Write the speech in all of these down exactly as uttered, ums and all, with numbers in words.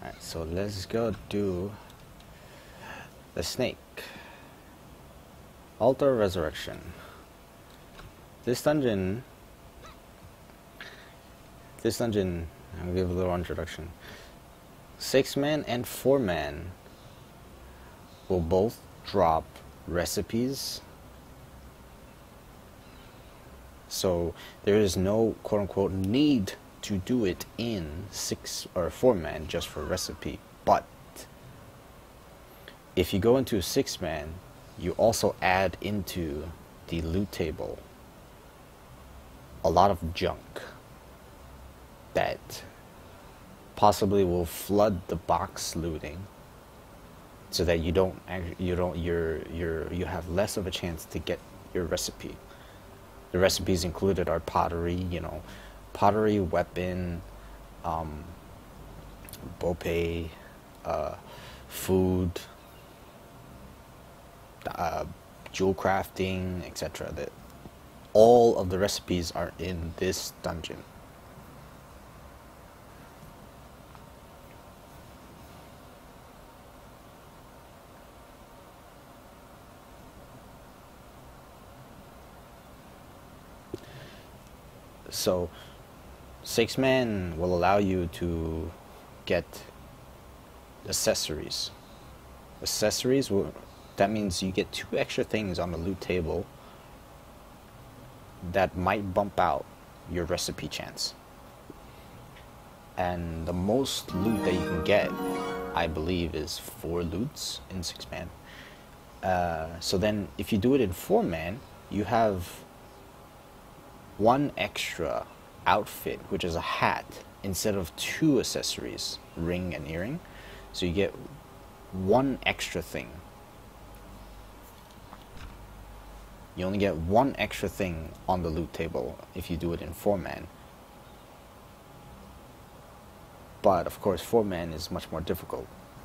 Alright, so let's go do the snake. Altar Resurrection. This dungeon, this dungeon, I'll give a little introduction. Six man and four man will both drop recipes. So there is no quote unquote need to do it in six or four man just for recipe. But if you go into a six man, you also add into the loot table a lot of junk that possibly will flood the box looting, so that you don't you don't you're you're you have less of a chance to get your recipe. The recipes included are pottery, you know, pottery, weapon, um, bope, uh, food, uh, jewel crafting, et cetera. That all of the recipes are in this dungeon. So, six man will allow you to get accessories. Accessories will, that means you get two extra things on the loot table that might bump out your recipe chance. And the most loot that you can get, I believe, is four loots in six man. Uh, so then, if you do it in four man, you have one extra outfit, which is a hat, instead of two accessories, ring and earring. So you get one extra thing. You only get one extra thing on the loot table if you do it in four man. But of course, four man is much more difficult.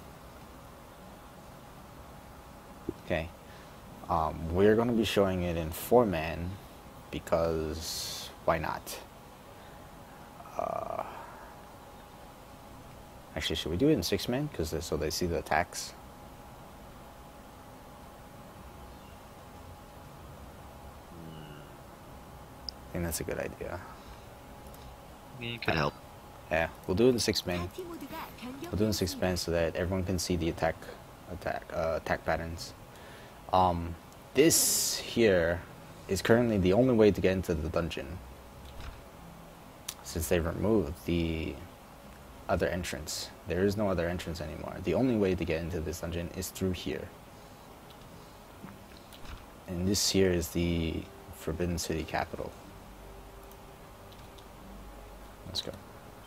Okay, um, we're going to be showing it in four man because why not? Uh, actually, should we do it in six man? Because so they see the attacks. I think that's a good idea. It could help. Yeah, we'll do it in six man. We'll do it in six man so that everyone can see the attack, attack, uh, attack patterns. Um, this here is currently the only way to get into the dungeon, since they removed the other entrance. There is no other entrance anymore. The only way to get into this dungeon is through here. And this here is the Forbidden City capital. Let's go.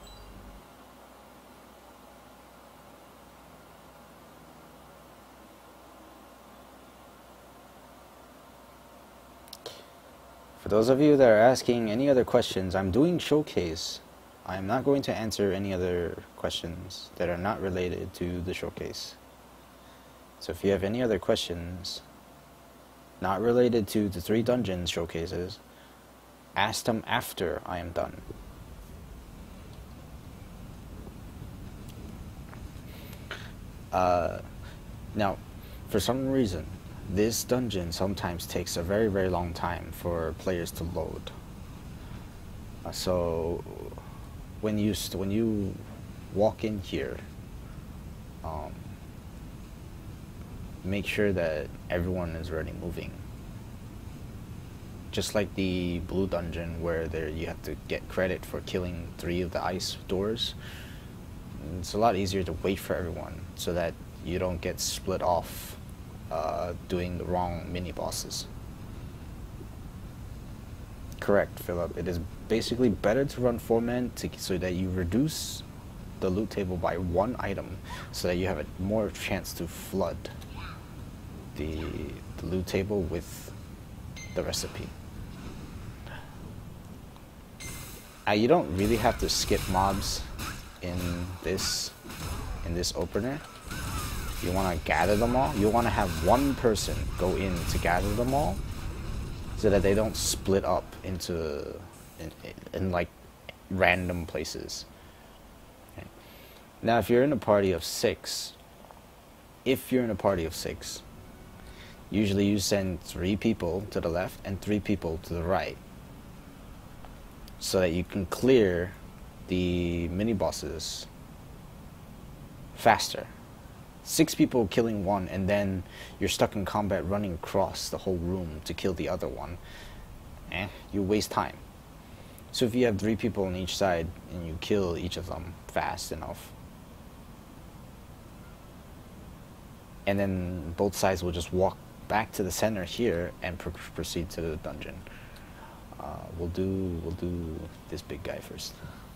For those of you that are asking any other questions, I'm doing showcase. I'm not going to answer any other questions that are not related to the showcase. So if you have any other questions not related to the three dungeons showcases, ask them after I am done. Uh, now, for some reason, this dungeon sometimes takes a very very long time for players to load. Uh, so when you st when you walk in here, um, make sure that everyone is already moving. Just like the blue dungeon where there you have to get credit for killing three of the ice doors. It's a lot easier to wait for everyone so that you don't get split off Uh, doing the wrong mini bosses. Correct, Philip. It is basically better to run four man to, so that you reduce the loot table by one item, so that you have a more chance to flood the, the loot table with the recipe. Uh, you don't really have to skip mobs in this in this opener. You want to gather them all. You want to have one person go in to gather them all, so that they don't split up into in, in like random places. Okay. Now, if you're in a party of six, if you're in a party of six, usually you send three people to the left and three people to the right, so that you can clear the mini bosses faster. Six people killing one, and then you're stuck in combat running across the whole room to kill the other one. Eh, you waste time. So if you have three people on each side and you kill each of them fast enough, and then both sides will just walk back to the center here and pr proceed to the dungeon. Uh, we'll do we'll do this big guy first.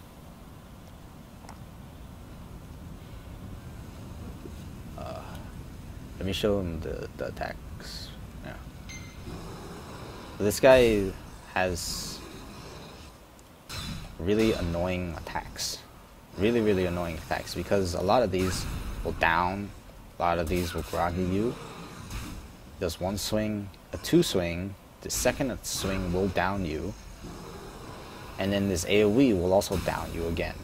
Uh, let me show him the the attacks. Yeah. This guy has really annoying attacks. Really, really annoying attacks, because a lot of these will down. A lot of these will groggy you. Does one swing, a two swing, the second swing will down you, and then this AoE will also down you again.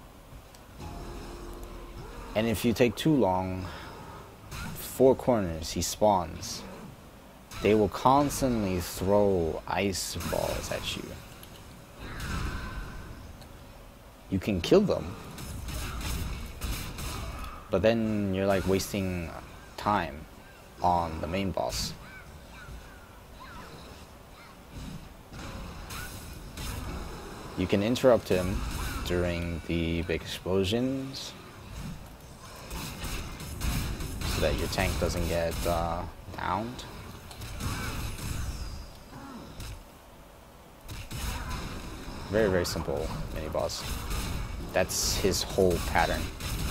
And if you take too long, four corners he spawns. They will constantly throw ice balls at you. You can kill them, but then you're like wasting time on the main boss. You can interrupt him during the big explosions so that your tank doesn't get uh, downed. Very, very simple mini boss. That's his whole pattern.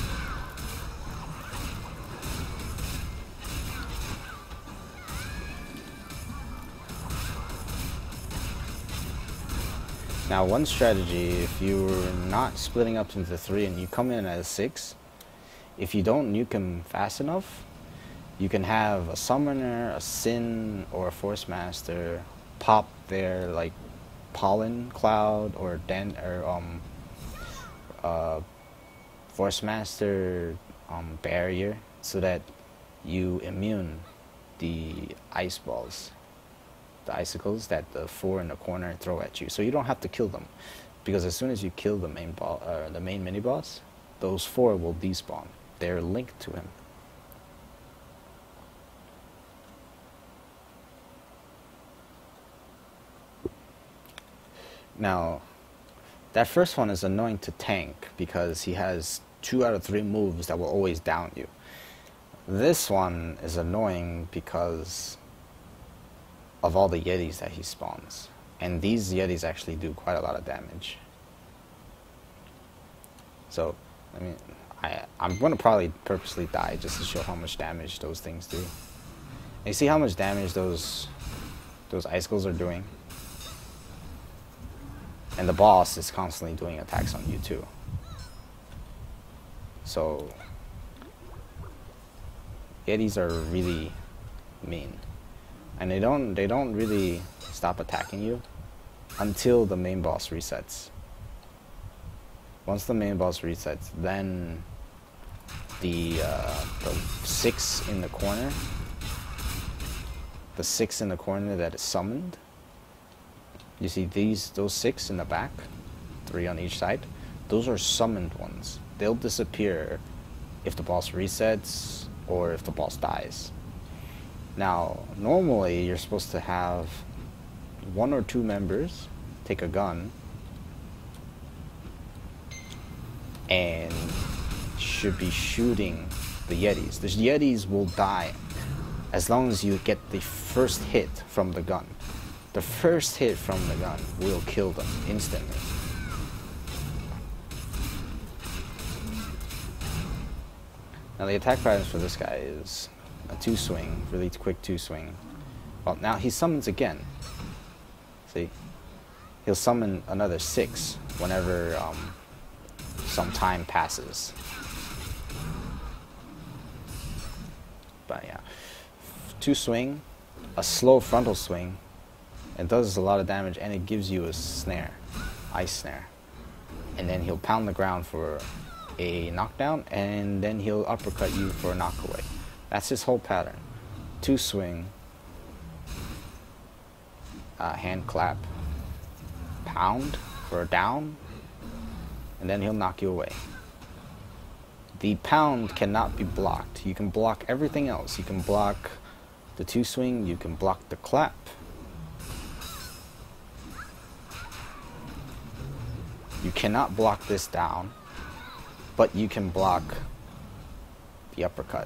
Now, one strategy, if you're not splitting up into three and you come in as six, if you don't nuke him fast enough, you can have a summoner, a Sin, or a Force Master pop their like pollen cloud or den or um uh Force Master um barrier, so that you immune the ice balls, the icicles that the four in the corner throw at you. So you don't have to kill them, because as soon as you kill the main ball, uh, the main mini boss, those four will despawn. They're linked to him. Now, that first one is annoying to tank because he has two out of three moves that will always down you. This one is annoying because of all the Yetis that he spawns. And these Yetis actually do quite a lot of damage. So, I mean, I, I'm going to probably purposely die just to show how much damage those things do. And you see how much damage those, those icicles are doing? And the boss is constantly doing attacks on you too. So, Yetis are really mean. And they don't they don't really stop attacking you until the main boss resets. Once the main boss resets, then the uh, the six in the corner, the six in the corner that is summoned. You see these those six in the back, three on each side. Those are summoned ones. They'll disappear if the boss resets or if the boss dies. Now, normally you're supposed to have one or two members take a gun and should be shooting the Yetis. The Yetis will die as long as you get the first hit from the gun. The first hit from the gun will kill them instantly. Now the attack patterns for this guy is a two swing, really quick two swing. Well, now he summons again. See? He'll summon another six whenever um, some time passes. But yeah, two swing, a slow frontal swing. It does a lot of damage, and it gives you a snare, ice snare. And then he'll pound the ground for a knockdown, and then he'll uppercut you for a knockaway. That's his whole pattern. Two swing, uh, hand clap, pound for a down, and then he'll knock you away. The pound cannot be blocked. You can block everything else. You can block the two swing, you can block the clap. You cannot block this down, but you can block the uppercut.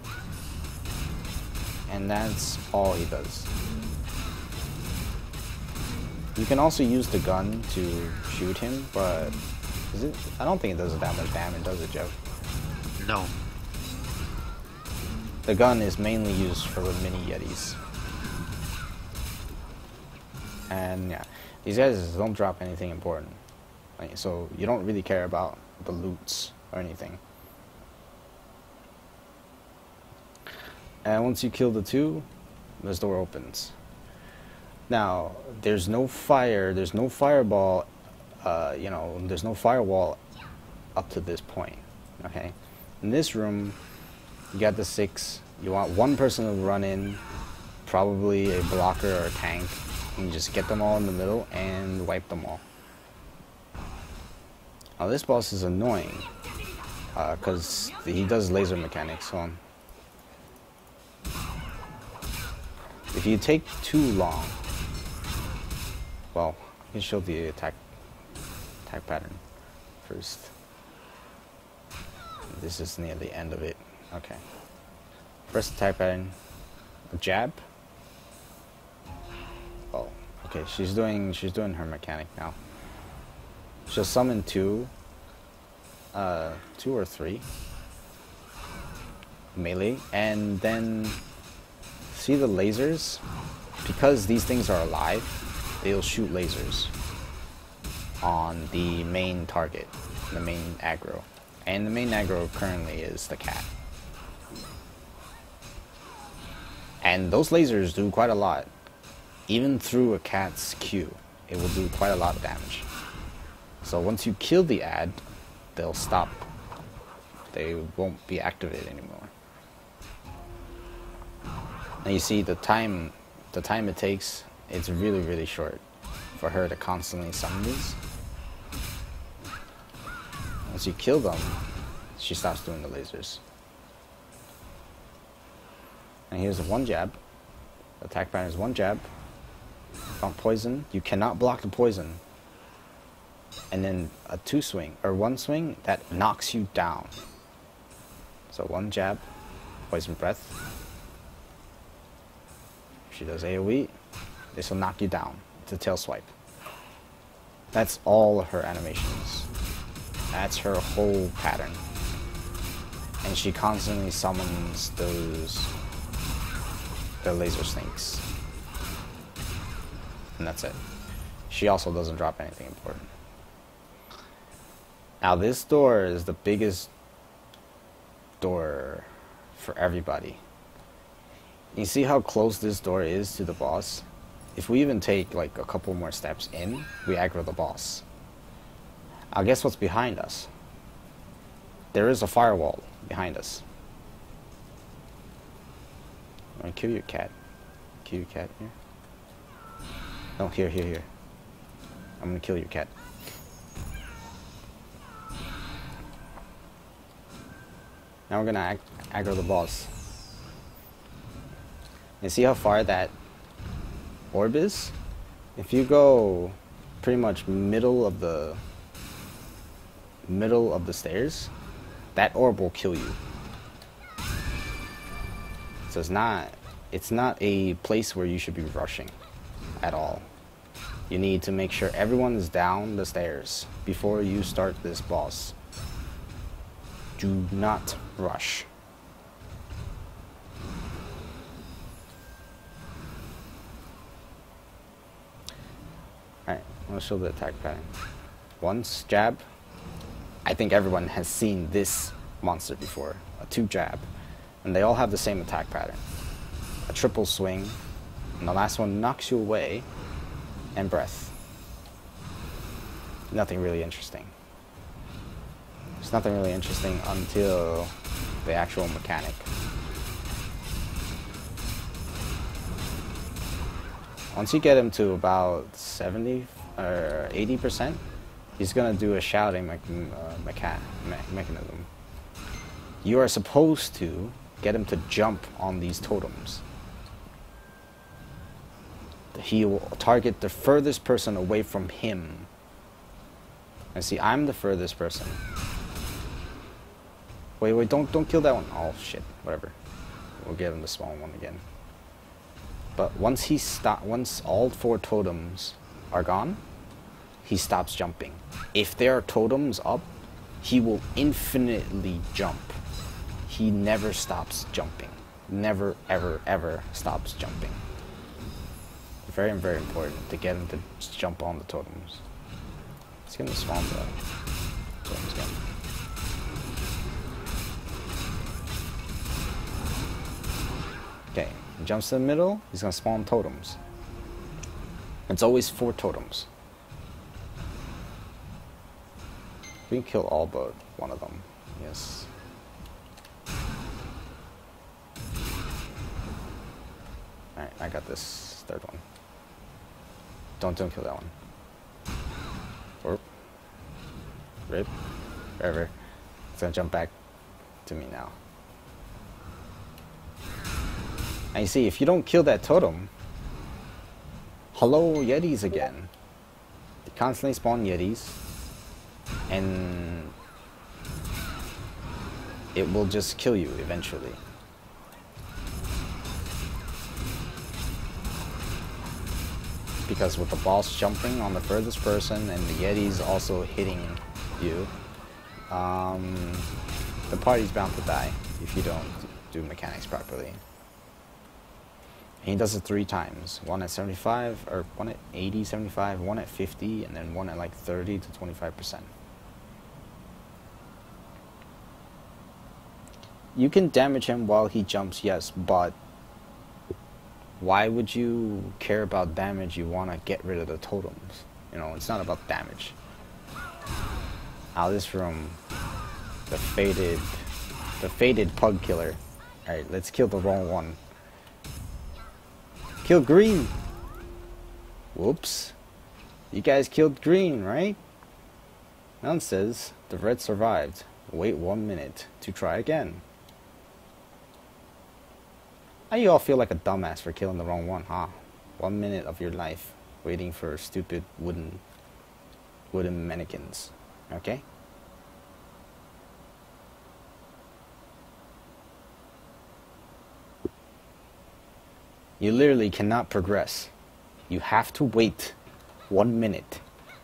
And that's all he does. You can also use the gun to shoot him, but is it? I don't think it does that much damage, does it, Jeff? No. The gun is mainly used for the mini Yetis. And yeah, these guys don't drop anything important. Like, so you don't really care about the loots or anything. And once you kill the two, this door opens. Now, there's no fire, there's no fireball, uh, you know, there's no firewall up to this point, okay? In this room, you got the six, you want one person to run in, probably a blocker or a tank, and just get them all in the middle and wipe them all. Now this boss is annoying, because uh, he does laser mechanics, so if you take too long, well, I can show the attack, attack pattern first. This is near the end of it. Okay. First attack pattern, a jab. Oh, okay. She's doing she's doing her mechanic now. She'll summon two, uh, two or three melee, and then see the lasers. Because these things are alive, they'll shoot lasers on the main target, the main aggro. And the main aggro currently is the cat. And those lasers do quite a lot. Even through a cat's Q, it will do quite a lot of damage. So once you kill the ad, they'll stop. They won't be activated anymore. And you see the time, the time it takes, it's really, really short for her to constantly summon these. Once you kill them, she stops doing the lasers. And here's one jab. The attack pattern is one jab. On poison, you cannot block the poison. And then a two swing, or one swing that knocks you down. So one jab, poison breath. If she does AoE, this will knock you down. It's a tail swipe. That's all of her animations. That's her whole pattern. And she constantly summons those the laser snakes. And that's it. She also doesn't drop anything important. Now this door is the biggest door for everybody. You see how close this door is to the boss? If we even take like a couple more steps in, we aggro the boss. Now guess what's behind us? There is a firewall behind us. I'm gonna kill your cat. Kill your cat here. No, here, here, here. I'm gonna kill your cat. Now we're gonna ag aggro the boss. And see how far that orb is? If you go pretty much middle of the middle of the stairs, that orb will kill you. So it's not it's not a place where you should be rushing at all. You need to make sure everyone is down the stairs before you start this boss. Do not rush. Alright, I'll show the attack pattern. Once jab. I think everyone has seen this monster before. A two jab. And they all have the same attack pattern. A triple swing. And the last one knocks you away. And breath. Nothing really interesting. It's nothing really interesting until the actual mechanic. Once you get him to about seventy or eighty percent, he's gonna do a shouting me uh, mecha me mechanism. You are supposed to get him to jump on these totems. He will target the furthest person away from him. And see, I'm the furthest person. Wait, wait, don't don't kill that one. Oh shit, whatever. We'll get him the small one again. But once he stop, once all four totems are gone, he stops jumping. If there are totems up, he will infinitely jump. He never stops jumping. Never, ever, ever stops jumping. Very, very important to get him to jump on the totems. Let's get him to spawn the totems again. Okay, he jumps to the middle, he's gonna spawn totems. It's always four totems. We can kill all but one of them. Yes. Alright, I got this third one. Don't don't kill that one. Or rip. Wherever. It's gonna jump back to me now. And you see, if you don't kill that totem, hello Yetis again. They constantly spawn Yetis, and it will just kill you eventually. Because with the boss jumping on the furthest person and the Yetis also hitting you, um, the party's bound to die if you don't do mechanics properly. And he does it three times. One at seventy-five, or one at eighty, seventy-five, one at fifty, and then one at like thirty to twenty-five percent. You can damage him while he jumps, yes, but why would you care about damage? You want to get rid of the totems. You know, it's not about damage. Now this from the faded, the faded pug killer. Alright, let's kill the wrong one. Kill green! Whoops. You guys killed green, right? None says the red survived. Wait one minute to try again. Now you all feel like a dumbass for killing the wrong one, huh? One minute of your life waiting for stupid wooden wooden mannequins. Okay? You literally cannot progress. You have to wait one minute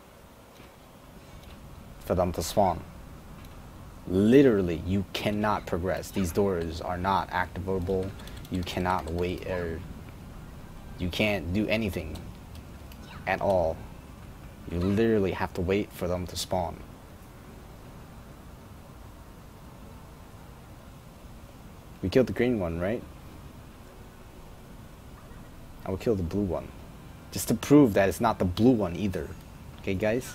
for them to spawn. Literally, you cannot progress. These doors are not activable. You cannot wait, or you can't do anything at all. You literally have to wait for them to spawn. We killed the green one, right? I will kill the blue one. Just to prove that it's not the blue one either. Okay, guys?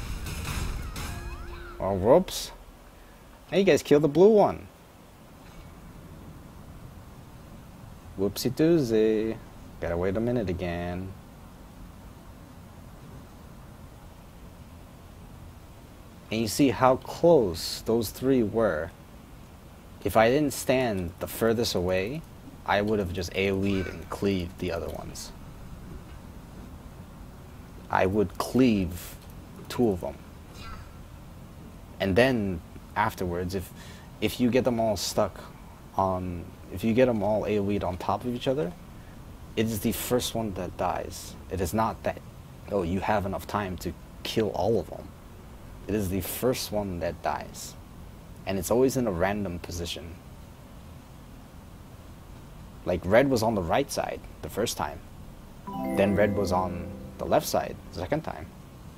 Oh, whoops. Hey, you guys killed the blue one. Whoopsie doozy. Gotta wait a minute again. And you see how close those three were. If I didn't stand the furthest away, I would have just AoE'd and cleaved the other ones. I would cleave two of them. And then afterwards, if if you get them all stuck on, if you get them all AoE'd on top of each other, it is the first one that dies. It is not that, oh, you have enough time to kill all of them. It is the first one that dies. And it's always in a random position. Like, red was on the right side the first time. Then red was on the left side the second time.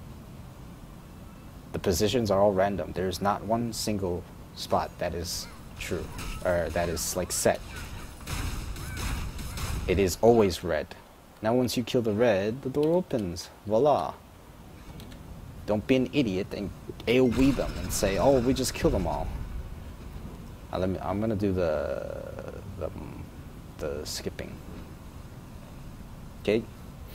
The positions are all random. There's not one single spot that is true, or that is, like, set. It is always red. Now once you kill the red, the door opens. Voila. Don't be an idiot and AoE them and say, "Oh, we just killed them all." Uh, let me. I'm gonna do the the the skipping. Okay.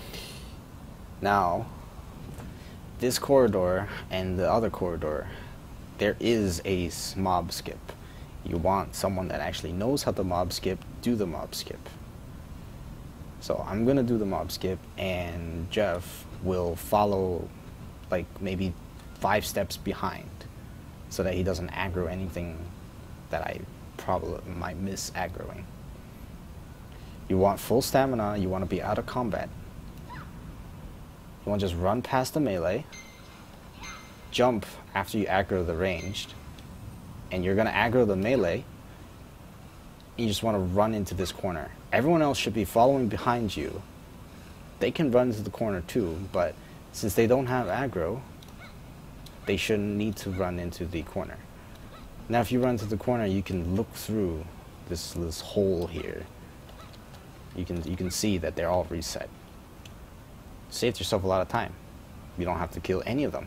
Now, this corridor and the other corridor, there is a mob skip. You want someone that actually knows how to mob skip, do the mob skip. So I'm gonna do the mob skip, and Jeff will follow like maybe five steps behind so that he doesn't aggro anything that I probably might miss aggroing. You want full stamina, you want to be out of combat. You want to just run past the melee, jump after you aggro the ranged, and you're going to aggro the melee, and you just want to run into this corner. Everyone else should be following behind you. They can run into the corner too, but since they don't have aggro, they shouldn't need to run into the corner. Now if you run into the corner, you can look through this, this hole here. You can, you can see that they're all reset. Saved yourself a lot of time. You don't have to kill any of them.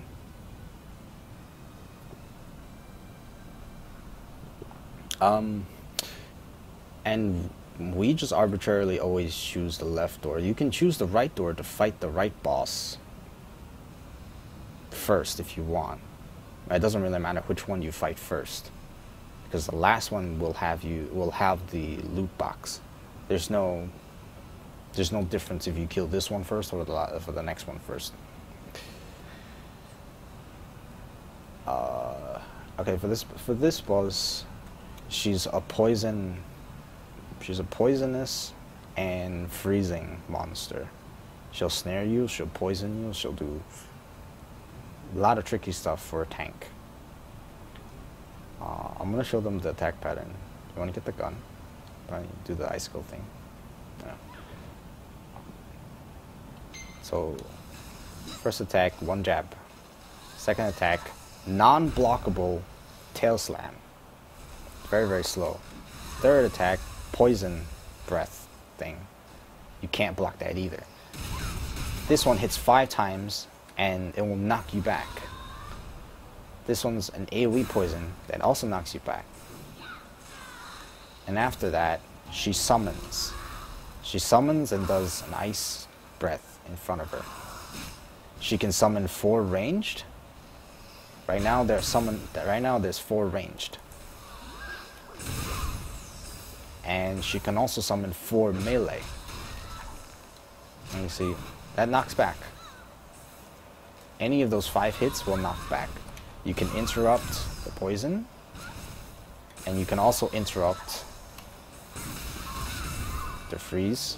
Um, and we just arbitrarily always choose the left door. You can choose the right door to fight the right boss first if you want. It doesn't really matter which one you fight first, because the last one will have you will have the loot box. There's no there's no difference if you kill this one first or the for the next one first. Uh, okay, for this for this boss, she's a poison. She's a poisonous and freezing monster. She'll snare you. She'll poison you. She'll do a lot of tricky stuff for a tank. Uh, I'm gonna show them the attack pattern. You want to get the gun? Probably do the icicle thing. Yeah. So, first attack, one jab. Second attack, non-blockable tail slam. Very, very slow. Third attack, poison breath thing. You can't block that either. This one hits five times and it will knock you back. This one's an AoE poison that also knocks you back. And after that, she summons. She summons and does an ice breath in front of her. She can summon four ranged. Right now there's summon right now there's four ranged. And she can also summon four melee. Let me see. That knocks back. Any of those five hits will knock back. You can interrupt the poison, and you can also interrupt the freeze.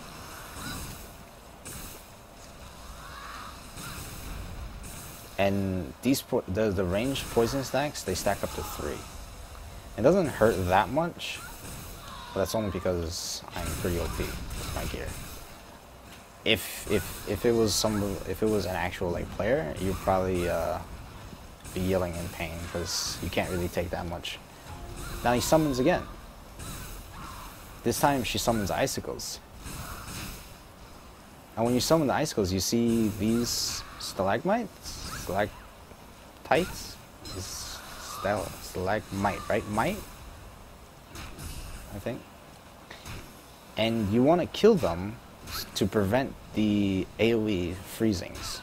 And these po the the ranged poison stacks, they stack up to three. It doesn't hurt that much, but that's only because I'm pretty O P with my gear. If if if it was some if it was an actual like player, you'd probably uh, be yelling in pain because you can't really take that much. Now he summons again. This time she summons icicles. And when you summon the icicles, you see these stalagmites, stalactites, stal stalagmite, right? Mite, I think. And you want to kill them to prevent the AoE freezings.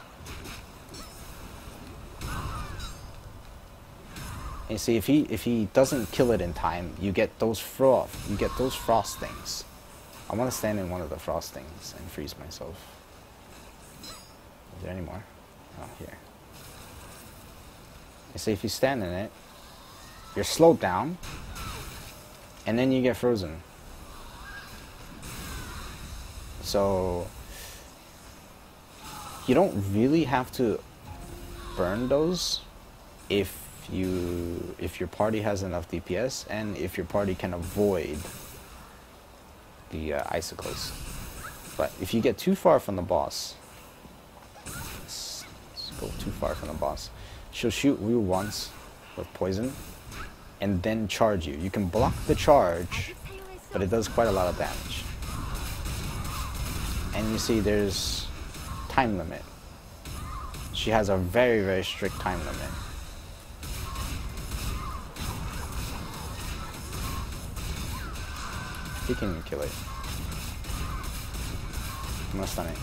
And see, if he if he doesn't kill it in time, you get those frost you get those frost things. I want to stand in one of the frost things and freeze myself. Is there any more? Oh, here. You see, if you stand in it, you're slowed down, and then you get frozen. So you don't really have to burn those if you if your party has enough D P S and if your party can avoid the uh, icicles. But if you get too far from the boss, let's, let's go too far from the boss, she'll shoot you once with poison and then charge you. You can block the charge, but it does quite a lot of damage. And you see there's time limit. She has a very, very strict time limit. He can kill it. I'm gonna stun it.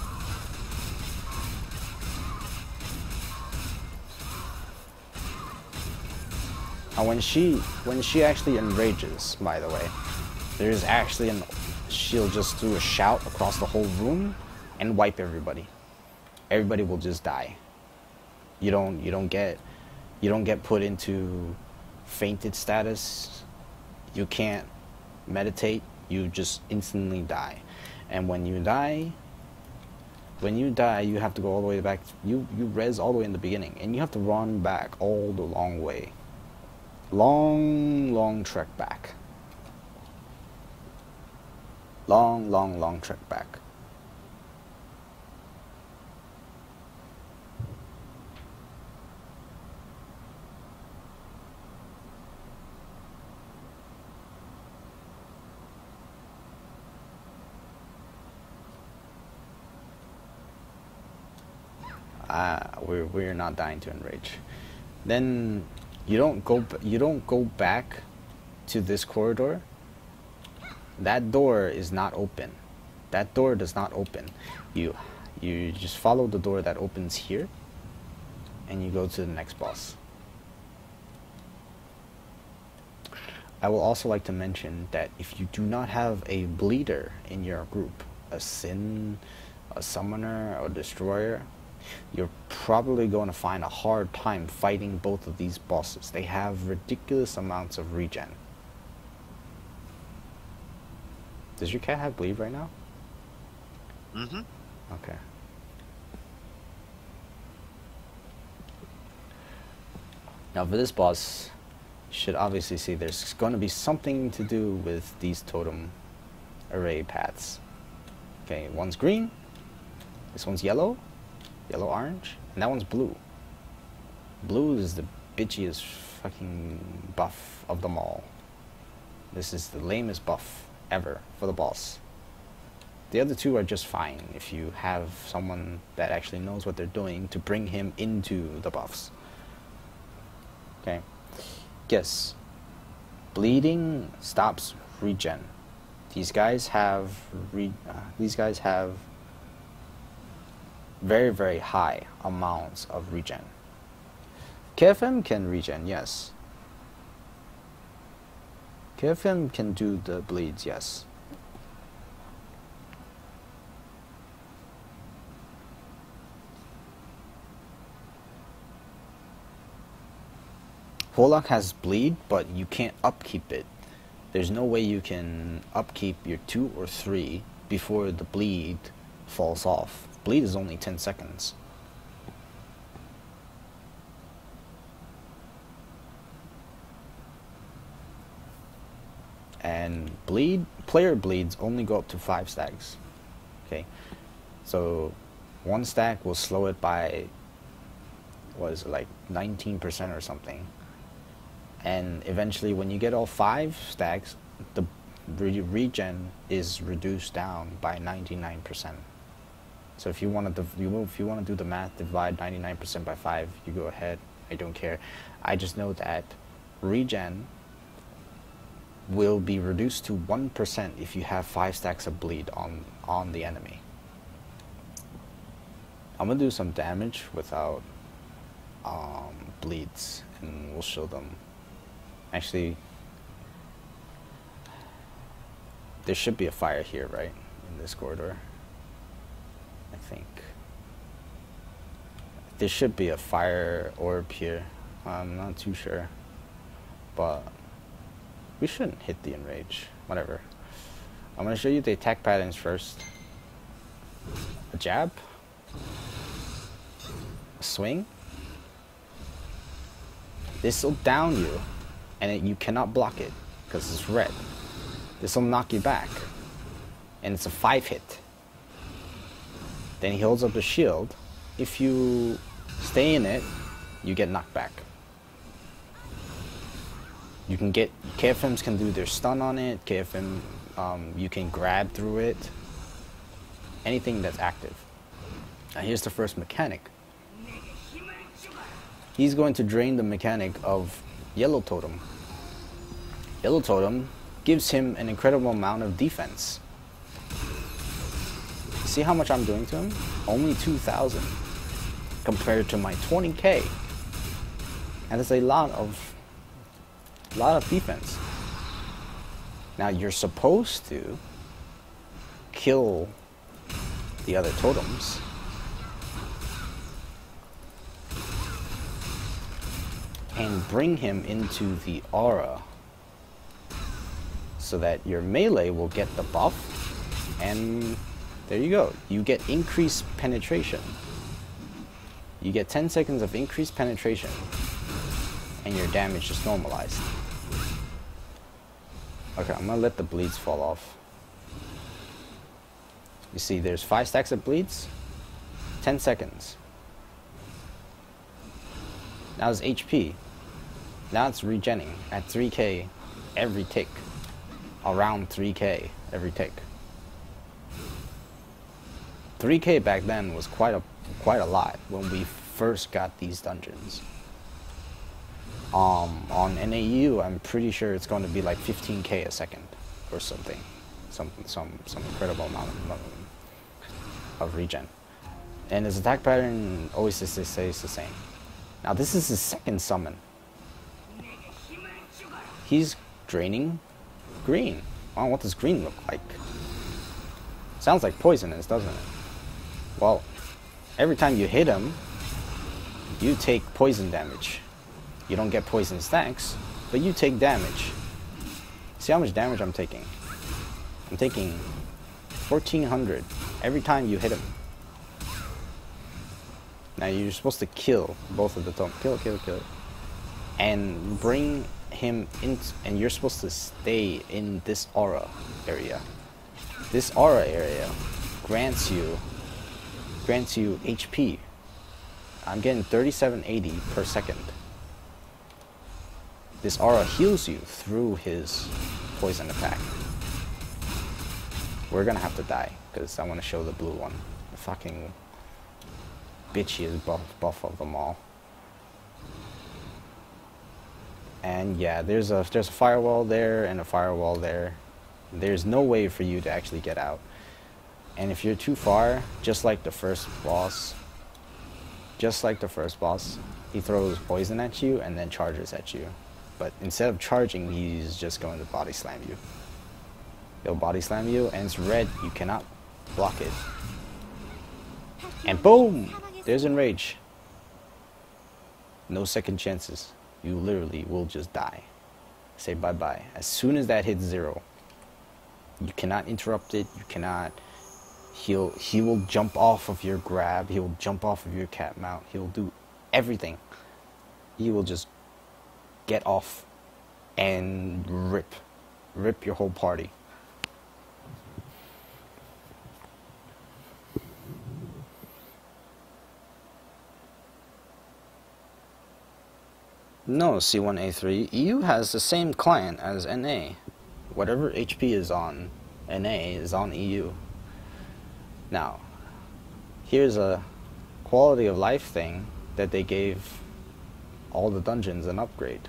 And when she when she actually enrages, by the way, there's actually an she'll just do a shout across the whole room and wipe everybody. Everybody will just die. You don't you don't get you don't get put into fainted status. You can't meditate. You just instantly die. And when you die, when you die, you have to go all the way back. You you res all the way in the beginning, and you have to run back all the long way. Long, long trek back. Long, long, long trek back. Ah, we're we're not dying to enrage. Then you don't go you don't go back to this corridor. That door is not open. That door does not open. You you just follow the door that opens here, and you go to the next boss. I will also like to mention that if you do not have a bleeder in your group, a sin, a summoner, or a destroyer, you're probably going to find a hard time fighting both of these bosses. They have ridiculous amounts of regen. Does your cat have bleed right now? Mm-hmm. Okay. Now for this boss, you should obviously see there's going to be something to do with these totem array paths. Okay, one's green, this one's yellow, yellow orange, and that one's blue. Blue is the bitchiest fucking buff of them all. This is the lamest buff ever for the boss. The other two are just fine if you have someone that actually knows what they're doing to bring him into the buffs. Okay. Yes. Bleeding stops regen. These guys have re uh, these guys have very, very high amounts of regen. K F M can regen, yes. K F M can do the bleeds, yes. Warlock has bleed, but you can't upkeep it. There's no way you can upkeep your two or three before the bleed falls off. Bleed is only ten seconds. And bleed, player bleeds only go up to five stacks. Okay, so one stack will slow it by, what is it, like nineteen percent or something. And eventually when you get all five stacks, the re regen is reduced down by ninety-nine percent. So if you want to you if you want to do the math, divide ninety-nine percent by five, you go ahead. I don't care. I just know that regen will be reduced to one percent if you have five stacks of bleed on on the enemy. I'm gonna do some damage without um, bleeds, and we'll show them. Actually, there should be a fire here, right, in this corridor. I think there should be a fire orb here. I'm not too sure, but we shouldn't hit the enrage. Whatever. I'm gonna show you the attack patterns first. A jab, a swing. This will down you, and it, you cannot block it because it's red. This will knock you back, and it's a five hit. Then he holds up the shield. If you stay in it, you get knocked back. You can get, K F Ms can do their stun on it, K F M, um, you can grab through it. Anything that's active. Now here's the first mechanic. he's going to drain the mechanic of Yellow Totem. Yellow Totem gives him an incredible amount of defense. See how much I'm doing to him? Only two thousand compared to my twenty K. And it's a lot of lot of defense. Now you're supposed to kill the other totems. And bring him into the aura so that your melee will get the buff, and there you go. You get increased penetration. You get ten seconds of increased penetration and your damage is normalized. Okay, I'm gonna let the bleeds fall off. You see there's five stacks of bleeds, ten seconds. Now it's H P. Now it's regenning at three K every tick. Around three K every tick. three K back then was quite a quite a lot when we first got these dungeons. Um, on N A U, I'm pretty sure it's going to be like fifteen K a second or something, some some some incredible amount of, of regen. And his attack pattern always stays the same. Now this is his second summon. He's draining green. Wow, what does green look like? Sounds like poisonous, doesn't it? Well, every time you hit him, you take poison damage. You don't get poison stacks, but you take damage. See how much damage I'm taking? I'm taking fourteen hundred every time you hit him. Now you're supposed to kill both of the totems. Kill, kill, kill. And bring him in, and you're supposed to stay in this aura area. This aura area grants you grants you H P. I'm getting thirty-seven eighty per second. This aura heals you through his poison attack. We're gonna have to die because I want to show the blue one, the fucking bitchiest buff buff of them all. And yeah, there's a there's a firewall there and a firewall there. There's no way for you to actually get out. And if you're too far, just like the first boss, just like the first boss, he throws poison at you and then charges at you. But instead of charging, he's just going to body slam you. He'll body slam you, and it's red. You cannot block it. And boom! There's Enrage. No second chances. You literally will just die. Say bye-bye. As soon as that hits zero, you cannot interrupt it. You cannot... He'll, he will jump off of your grab. He will jump off of your cat mount. He'll do everything. He will just get off and rip. Rip your whole party. No, C one A three. E U has the same client as N A. Whatever H P is on N A is on E U. Now, here's a quality of life thing that they gave all the dungeons an upgrade.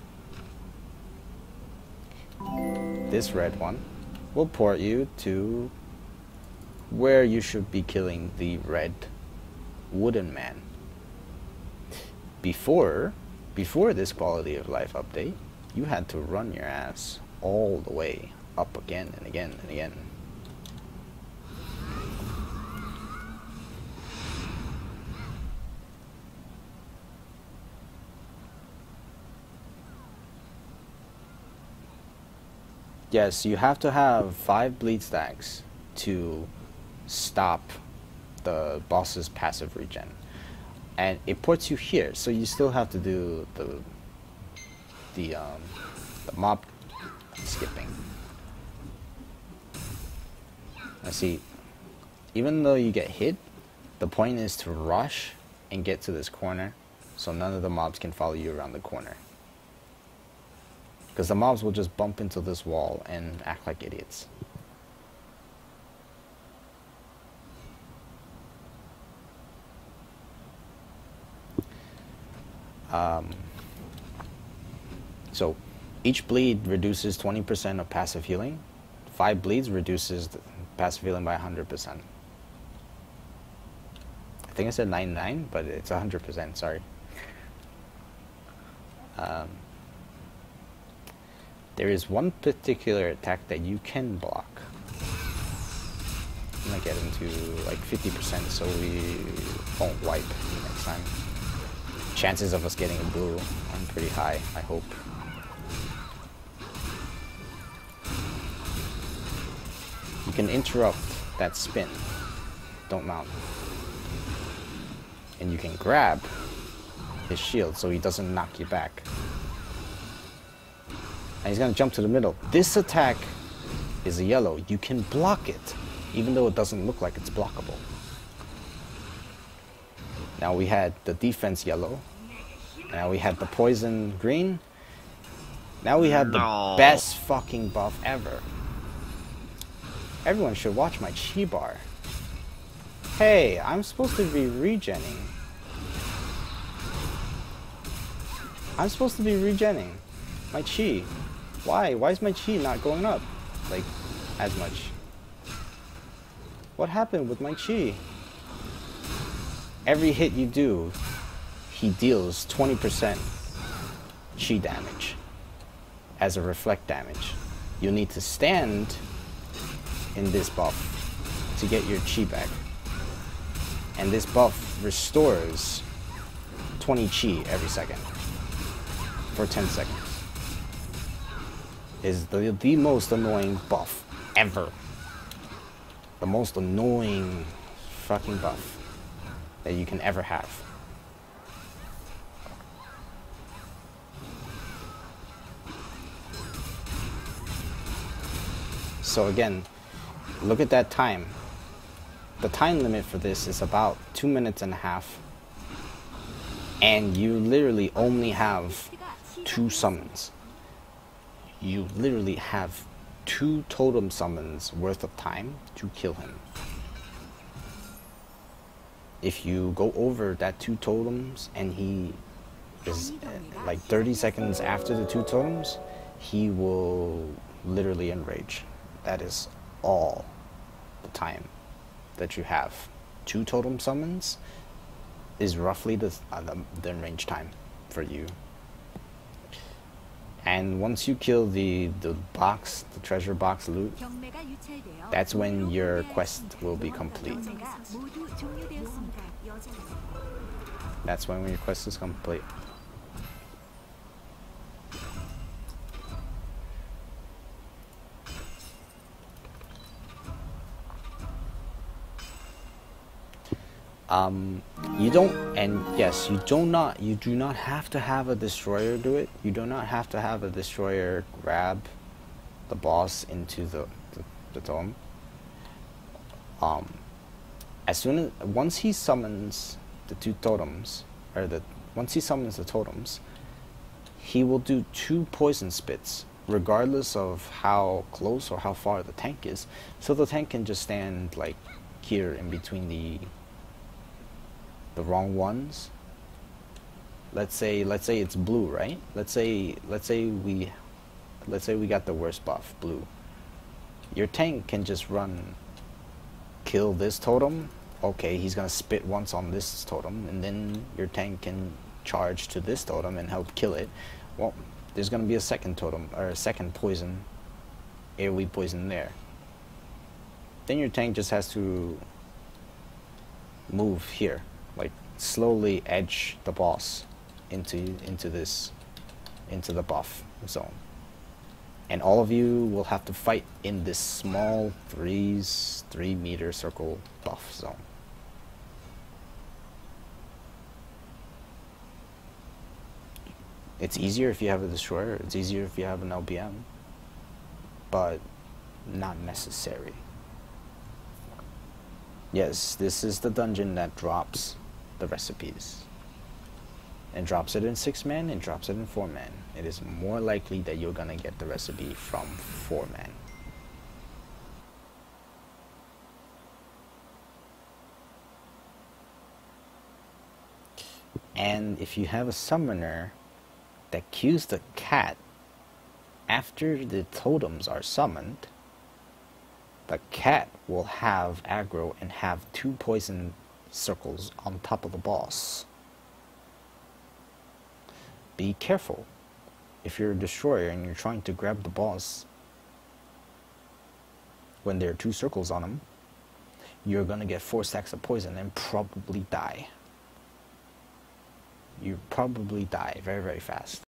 This red one will port you to where you should be killing the red wooden man. Before, before this quality of life update, you had to run your ass all the way up again and again and again. Yes, you have to have five bleed stacks to stop the boss's passive regen. And it puts you here, so you still have to do the the um the mob skipping. Now see, even though you get hit, the point is to rush and get to this corner so none of the mobs can follow you around the corner. Because the mobs will just bump into this wall and act like idiots. Um, so each bleed reduces twenty percent of passive healing. Five bleeds reduces the passive healing by one hundred percent. I think I said ninety-nine, but it's one hundred percent, sorry. Um, there is one particular attack that you can block. I'm gonna get into like fifty percent so we won't wipe next time. Chances of us getting a blue are pretty high, I hope. You can interrupt that spin. Don't mount. And you can grab his shield so he doesn't knock you back. And he's gonna jump to the middle. This attack is a yellow. You can block it, even though it doesn't look like it's blockable. Now we had the defense yellow. Now we had the poison green. Now we have the No. best fucking buff ever. Everyone should watch my chi bar. Hey, I'm supposed to be regenning. I'm supposed to be regenning my chi. Why? Why is my chi not going up like as much? What happened with my chi? Every hit you do, he deals twenty percent chi damage as a reflect damage. You need to stand in this buff to get your chi back. And this buff restores twenty chi every second for ten seconds. Is the, the most annoying buff ever. The most annoying fucking buff that you can ever have. So again, look at that time. The time limit for this is about two minutes and a half. And you literally only have two summons. You literally have two totem summons worth of time to kill him. If you go over that two totems and he is uh, like thirty seconds after the two totems, he will literally enrage. That is all the time that you have. Two totem summons is roughly the, uh, the, the enrage time for you. And once you kill the, the box, the treasure box loot, that's when your quest will be complete. That's when your quest is complete. Um, you don't, and yes, you do not, you do not have to have a destroyer do it. You do not have to have a destroyer grab the boss into the, the, the tome. Um, as soon as, once he summons the two totems, or the, once he summons the totems, he will do two poison spits, regardless of how close or how far the tank is. So the tank can just stand like here in between the the wrong ones. Let's say let's say it's blue, right? Let's say let's say we let's say we got the worst buff, blue. Your tank can just run, kill this totem. Okay, he's gonna spit once on this totem, and then your tank can charge to this totem and help kill it. Well, there's gonna be a second totem or a second poison, AoE poison there. Then your tank just has to move here, like slowly edge the boss into into this into the buff zone, and all of you will have to fight in this small threes three meter circle buff zone. It's easier if you have a destroyer, it's easier if you have an L B M, but not necessary. Yes, this is the dungeon that drops the recipes. And drops it in six man and drops it in four man. It is more likely that you're gonna get the recipe from four man. And if you have a summoner that queues the cat after the totems are summoned, the cat will have aggro and have two poison circles on top of the boss. Be careful. If you're a destroyer and you're trying to grab the boss when there are two circles on him, you're gonna get four stacks of poison and probably die. You probably die very, very fast.